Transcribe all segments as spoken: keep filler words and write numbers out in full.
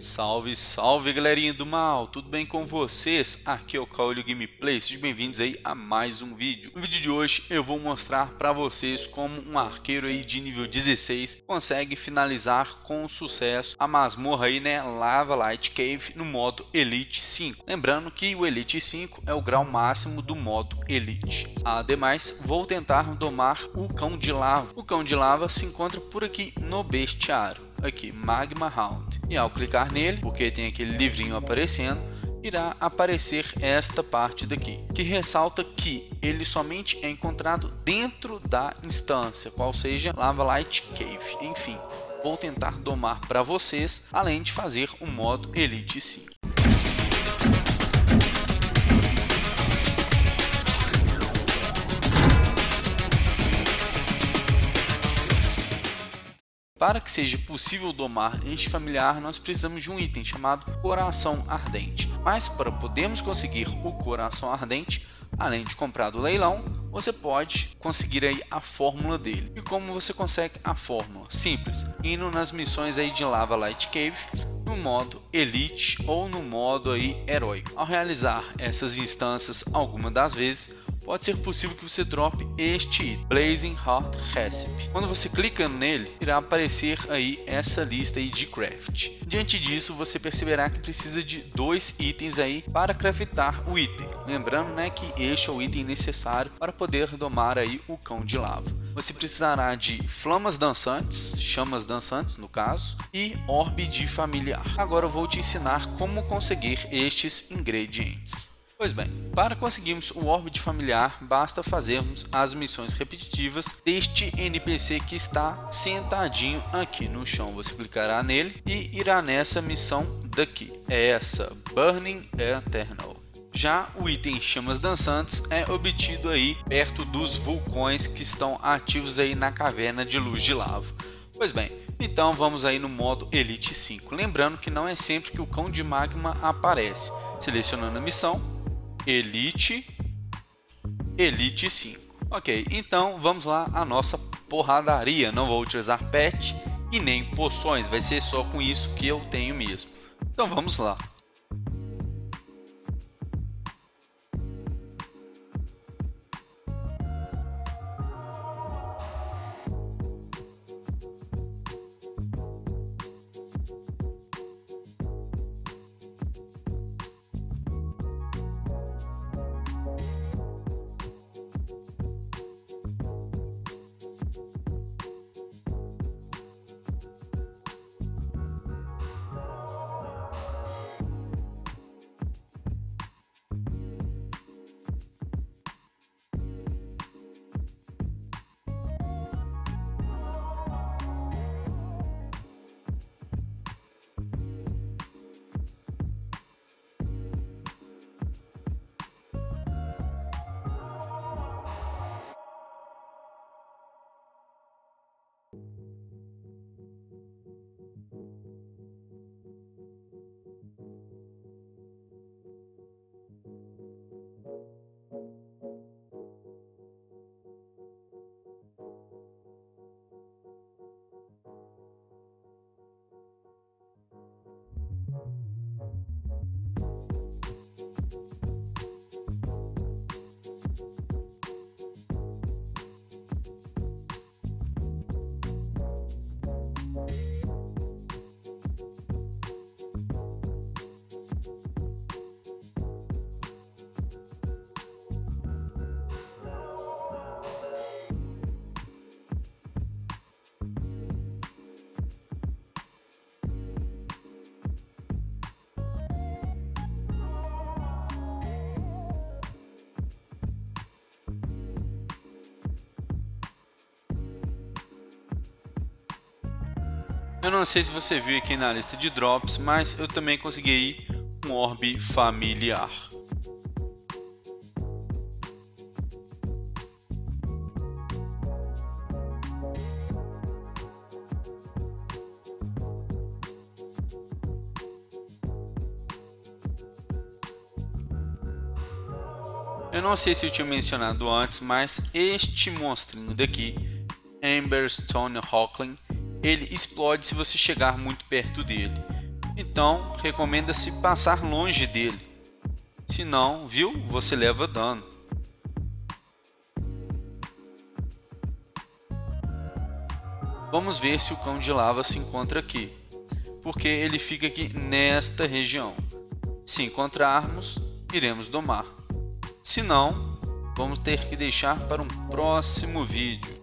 Salve, salve galerinha do mal, tudo bem com vocês? Aqui é o Caolho Gameplay, sejam bem-vindos aí a mais um vídeo. No vídeo de hoje eu vou mostrar para vocês como um arqueiro aí de nível dezesseis consegue finalizar com sucesso a masmorra aí, né, Lava Light Cave no modo Elite cinco. Lembrando que o Elite cinco é o grau máximo do modo Elite. Ademais, vou tentar domar o Cão de Lava. O Cão de Lava se encontra por aqui no bestiário. Aqui, Magma Hound, e ao clicar nele, porque tem aquele livrinho aparecendo, irá aparecer esta parte daqui, que ressalta que ele somente é encontrado dentro da instância, qual seja Lava Light Cave. Enfim, vou tentar domar para vocês, além de fazer o modo Elite cinco. Para que seja possível domar este familiar, nós precisamos de um item chamado Coração Ardente. Mas para podermos conseguir o Coração Ardente, além de comprar do leilão, você pode conseguir aí a fórmula dele. E como você consegue a fórmula? Simples, indo nas missões aí de Lava Light Cave, no modo Elite ou no modo aí Herói. Ao realizar essas instâncias algumas das vezes, pode ser possível que você drope este item, Blazing Heart Recipe. Quando você clica nele, irá aparecer aí essa lista aí de craft. Diante disso, você perceberá que precisa de dois itens aí para craftar o item. Lembrando, né, que este é o item necessário para poder domar aí o Cão de Lava. Você precisará de flamas dançantes, chamas dançantes no caso, e orbe de familiar. Agora eu vou te ensinar como conseguir estes ingredientes. Pois bem, para conseguirmos o orbe de familiar, basta fazermos as missões repetitivas deste N P C que está sentadinho aqui no chão. Você clicará nele e irá nessa missão daqui, é essa, Burning Eternal. Já o item Chamas Dançantes é obtido aí perto dos vulcões que estão ativos aí na caverna de luz de lava. Pois bem, então vamos aí no modo Elite cinco. Lembrando que não é sempre que o Cão de Magma aparece. Selecionando a missão, Elite, Elite cinco. Ok, então vamos lá a nossa porradaria. Não vou utilizar pet e nem poções, vai ser só com isso que eu tenho mesmo. Então vamos lá. Eu não sei se você viu aqui na lista de drops, mas eu também consegui um orbe familiar. Eu não sei se eu tinha mencionado antes, mas este monstrinho daqui, Emberstone Hawkling, ele explode se você chegar muito perto dele. Então, recomenda-se passar longe dele. Se não, viu, você leva dano. Vamos ver se o cão de lava se encontra aqui, porque ele fica aqui nesta região. Se encontrarmos, iremos domar. Se não, vamos ter que deixar para um próximo vídeo.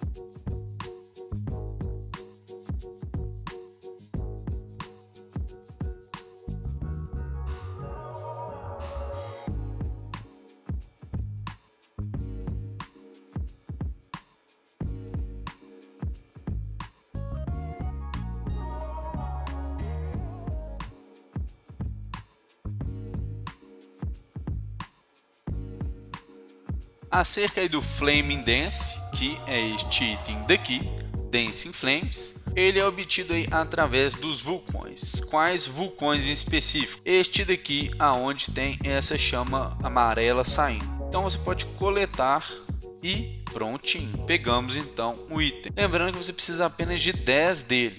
Acerca aí do Flaming Dance, que é este item daqui, Dancing Flames, ele é obtido aí através dos vulcões. Quais vulcões em específico? Este daqui, aonde tem essa chama amarela saindo. Então você pode coletar e prontinho. Pegamos então o item. Lembrando que você precisa apenas de dez dele.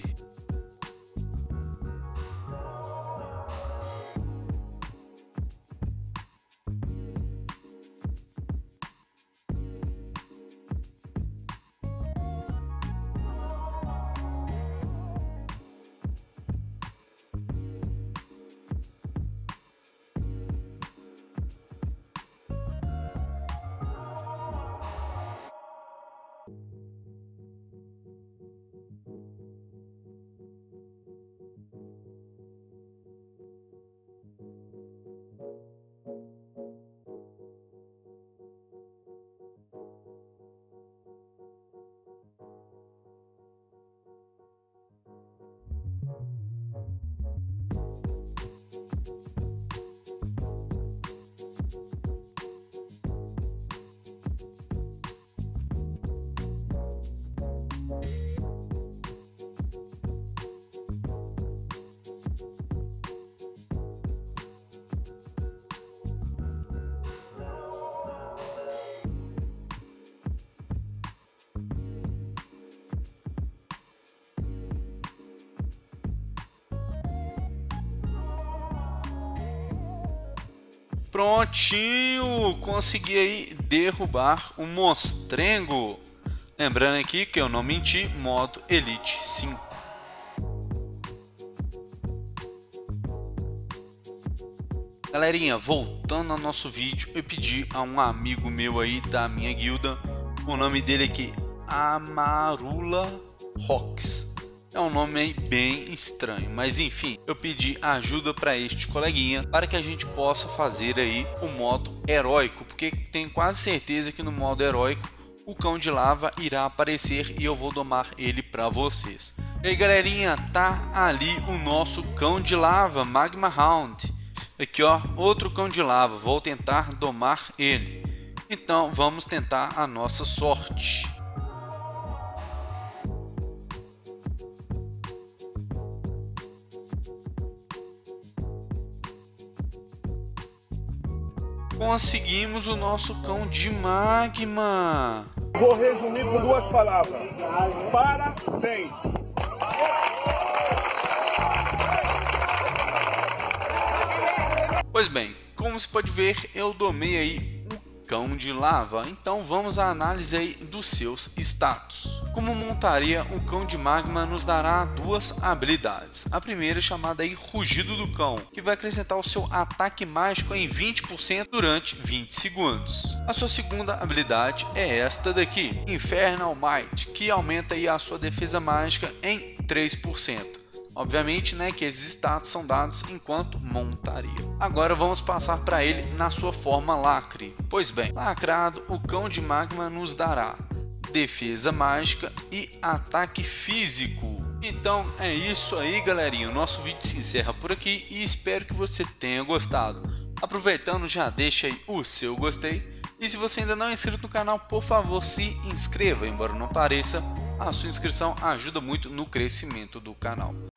Prontinho, consegui aí derrubar o monstrengo. Lembrando aqui que eu não menti, modo Elite cinco. Galerinha, voltando ao nosso vídeo, eu pedi a um amigo meu aí da minha guilda, o nome dele aqui, Amarula Rocks. É um nome aí bem estranho, mas enfim, eu pedi ajuda para este coleguinha para que a gente possa fazer aí o modo heróico, porque tenho quase certeza que no modo heróico o cão de lava irá aparecer e eu vou domar ele para vocês. E aí galerinha, tá ali o nosso cão de lava, Magma Hound. Aqui ó, outro cão de lava, vou tentar domar ele. Então vamos tentar a nossa sorte. Conseguimos o nosso cão de magma. Vou resumir com duas palavras. Parabéns. Pois bem, como você pode ver, eu domei aí o cão de lava. Então vamos à análise aí dos seus status. Como montaria, o cão de magma nos dará duas habilidades. A primeira é chamada aí Rugido do Cão, que vai acrescentar o seu ataque mágico em vinte por cento durante vinte segundos. A sua segunda habilidade é esta daqui, Infernal Might, que aumenta aí a sua defesa mágica em três por cento. Obviamente, né, que esses status são dados enquanto montaria. Agora vamos passar para ele na sua forma lacre. Pois bem, lacrado, o cão de magma nos dará defesa mágica e ataque físico. Então é isso aí galerinha, o nosso vídeo se encerra por aqui e espero que você tenha gostado. Aproveitando, já deixa aí o seu gostei e se você ainda não é inscrito no canal, por favor se inscreva, embora não pareça, a sua inscrição ajuda muito no crescimento do canal.